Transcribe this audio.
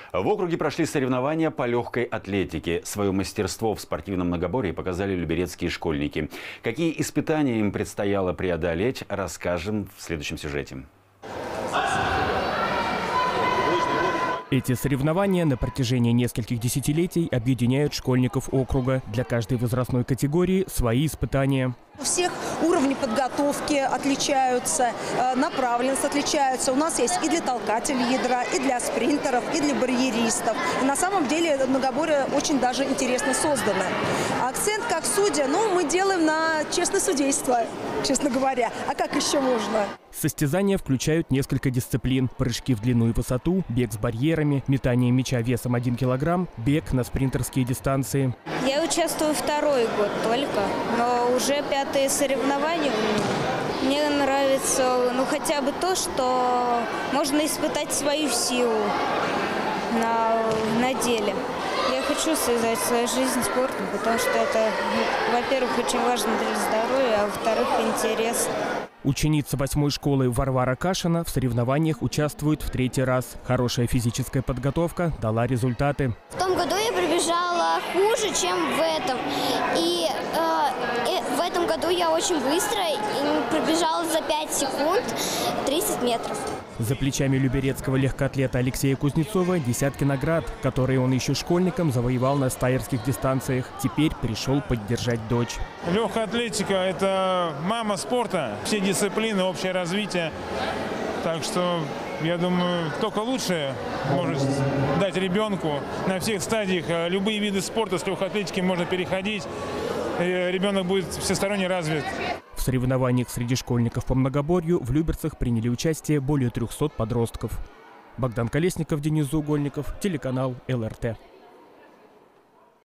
В округе прошли соревнования по легкой атлетике. Свое мастерство в спортивном многоборье показали люберецкие школьники. Какие испытания им предстояло преодолеть, расскажем в следующем сюжете. Эти соревнования на протяжении нескольких десятилетий объединяют школьников округа. Для каждой возрастной категории свои испытания. У всех уровни подготовки отличаются, направленность отличаются. У нас есть и для толкателей ядра, и для спринтеров, и для барьеристов. И на самом деле многоборье очень даже интересно создано. Акцент как судья, мы делаем на честное судейство, честно говоря. А как еще можно? Состязания включают несколько дисциплин: прыжки в длину и высоту, бег с барьерами, метание мяча весом 1 килограмм, бег на спринтерские дистанции. Я участвую второй год только, но уже 5-е соревнования. Мне нравится хотя бы то, что можно испытать свою силу на деле. Я хочу связать свою жизнь спортом, потому что это, во-первых, очень важно для здоровья, а во-вторых, интересно. Ученица 8-й школы Варвара Кашина в соревнованиях участвует в 3-й раз. Хорошая физическая подготовка дала результаты. В том году я пробежала хуже, чем в этом. И в этом году я очень быстро пробежала за 5 секунд 30 метров. За плечами люберецкого легкоатлета Алексея Кузнецова десятки наград, которые он еще школьником завоевал на стайерских дистанциях. Теперь пришел поддержать дочь. Легкая атлетика – это мама спорта, все дисциплины, общее развитие. Так что, я думаю, только лучшее может дать ребенку на всех стадиях. Любые виды спорта с легкой атлетики можно переходить. И ребенок будет всесторонне развит. В соревнованиях среди школьников по многоборью в Люберцах приняли участие более 300 подростков. Богдан Колесников, Денис Заугольников, телеканал ЛРТ.